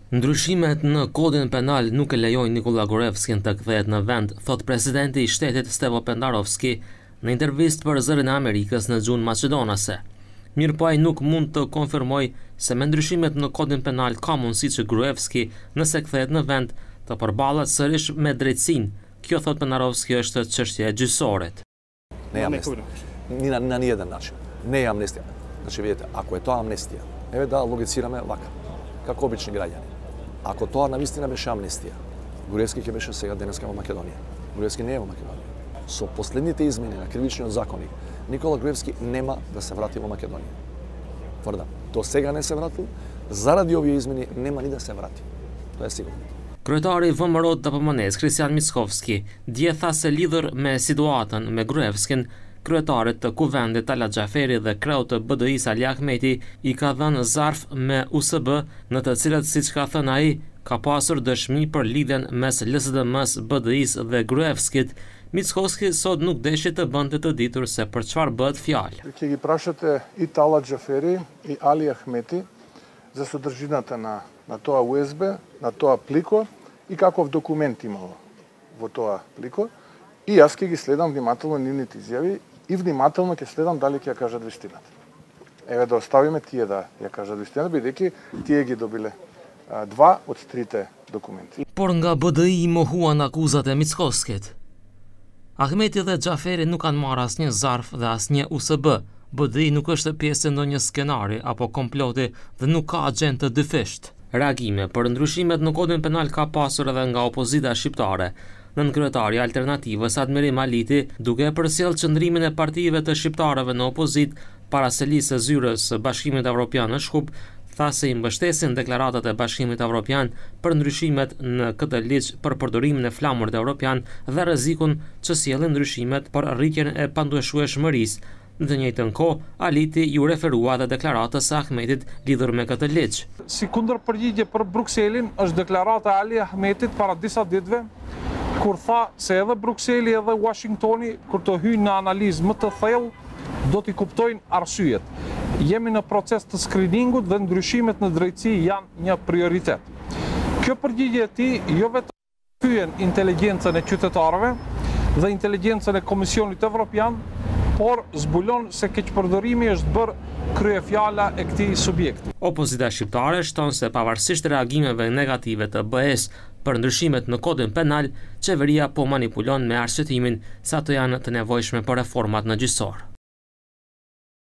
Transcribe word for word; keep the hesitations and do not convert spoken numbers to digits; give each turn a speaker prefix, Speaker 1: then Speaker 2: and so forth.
Speaker 1: Ndryshimet në kodin penal nuk e lejojnë Nikola Gruevskin të kthehet në vend, thot presidenti i shtetit Stevo Pendarovski në intervistë për Zërin e Amerikës në gjuhën maqedonase. Mirë po ai nuk mund të konfirmoj se me ndryshimet në kodin penal ka mundësi që Gruevski, nëse kthehet në vend, të përballet sërish me drejtësinë. Kjo, thot Pendarovski, është çështje e gjyqësorit.
Speaker 2: Ne amnestija. Ni na, na nijedan način. Ne je amnestija. Znači vidite, ako je to amnestija, evo da logicirаме вака, како обични граѓани. Ако тоа навистина беше амнестија, Груевски ќе беше сега денеска во Македонија. Груевски не е во Македонија. Со последните измени на кривичниот законник, Никола Груевски нема да се врати во Македонија. Тврдам, до сега не се вратил, заради овие измени нема ни да се врати. Тоа е сигурно.
Speaker 1: Kryetari i V M R-t të P M N-s, Kristian Mickovski, dje tha se lidhur me situatën me Gruevskin, kryetarit të kuvendit Talat Xhaferi dhe kreut të B D I-s Ali Ahmeti i ka dhënë zarf me U S B, në të cilat, siç ka thënë ai, ka pasur dëshmi për lidhjen mes L S D M-s, B D I-s dhe Gruevskit. Mickovski sot nuk deshi të bënte të ditur se për çfarë bëhet fjalë.
Speaker 3: Ќе ги прашате и Талат Xhaferi и Али Ахмети за содржината на на тоа U S B, на тоа плико и каков документ имало во тоа плико. И јас ќе ги следам внимателно нивните изјави и внимателно ќе следам дали ќе ја кажат вистината. Еве да оставиме тие да ја кажат вистината, бидејќи тие ги добиле а, два од трите документи.
Speaker 1: Por nga B D I i mohuan akuzat e Mickovskit. Ahmeti dhe Xhaferi nuk kanë marrë asnjë zarf dhe asnjë U S B. B D I nuk është pjesë e ndonjë skenari apo komploti dhe nuk ka agent të dyfisht. Reagime për ndryshimet në kodin penal ka pasur edhe nga opozita shqiptare. Nënkryetari i Alternativës Admirim Aliti, duke e përcjellë qëndrimin e partive të shqiptarëve në opozit para selisë së zyrës së Bashkimit Evropian në Shkup, tha se i mbështesin deklaratat e Bashkimit Evropian për ndryshimet në këtë ligj për përdorimin e flamurit evropian dhe rrezikun që sjellin ndryshimet për rritjen e pandueshueshmërisë. Në të njëjtën kohë, Aliti ju referua dhe deklaratës së Ahmetit lidhur me këtë ligj.
Speaker 4: Si kundërpërgjigje për Brukselin është deklarata e Ali Ahmetit para disa ditëve, kur tha se edhe Brukseli edhe Washingtoni, kur të hyjnë në analizë më të thellë, do t'i kuptojnë arsyet. Jemi në proces të screeningut dhe ndryshimet në drejtësi janë një prioritet. Kjo përgjigje e tij jo vetëm kthyen inteligjencën e qytetarëve dhe inteligjencën e Komisionit Evropian, por zbulon se keqpërdorimi është bërë kryefjala e këtij subjekti.
Speaker 1: Opozita shqiptare shton se pavarësisht reagimeve negative të B E-s për ndryshimet në kodin penal, qeveria po manipulon me arsyetimin se ato janë të nevojshme për reformat në gjyqësor.